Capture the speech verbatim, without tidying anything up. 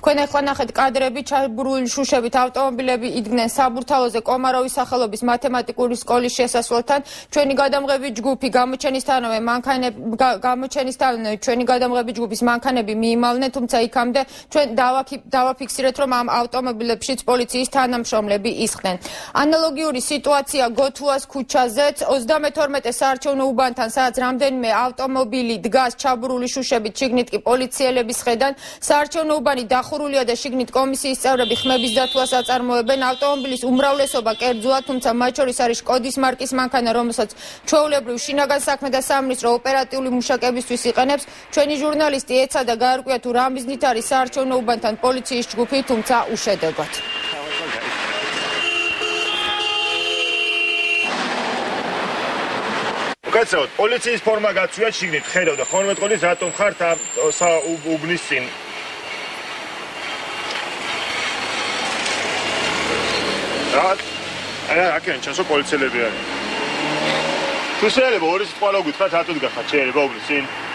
თქვენ ახლა ნახეთ კადრები ჩაბურული შუშებით ავტომობილები იდგნენ საბურთალოზე კომაროვის სახელობის მათემატიკური სკოლის შესასვლელთან. ჩვენი გადამღები ჯგუფი გამოჩენისთანავე მანქანები გამოჩენისთანავე ჩვენი გადამღები ჯგუფის მანქანები მიიმალნენ, თუმცა იქამდე ჩვენ დავაფიქსირეთ, რომ ამ ავტომობილებშიც პოლიციის თანამშრომლები ისხდნენ. ანალოგიური სიტუაცია გოთუას ქუჩაზეც ოცდამეთორმეტე საარჩევნო უბანთან, სადაც რამდენიმე ავტომობილი დგას ჩაბურული შუშებით, შიგნით კი პოლიციელების ხედან. საარჩევნო უბანი დახურულია და შიგნით კომისიის წევრები ხმების დათვლას აწარმოებენ. ავტომობილის უმრავლესობა კერძოა, თუმცა მათ შორის არის შკოდის მარკის მანქანა, რომელსაც ჩვეულებრივ შინაგან საქმე და სამინისტრო ოპერატიული მუშაკებისთვის იყენებს. ჩვენი ჟურნალისტი ეცადა გაარკვია თუ რა მიზნით არის საარჩევნო უბანთან პოლიციის ჯგუფი, თუმცა უშედეგოდ. უკაცრავად, პოლიციის ფორმა გაცვია შიგნით, ხედავ და ხოლმე ტყოლის რატომ ხართ ამ უბნის წინ? რა? არა, აქედან ჩანს, რომ პოლიციელები არის. თუ შეიძლება ორი სიტყვა რა გითხრათ, რატო დგახართ შეიძლება უბნის წინ?